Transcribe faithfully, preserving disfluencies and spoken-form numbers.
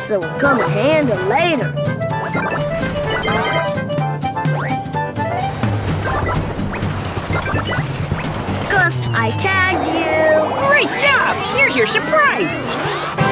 pizza will come in handy later. Gus, I tagged you. Great job! Here's your surprise.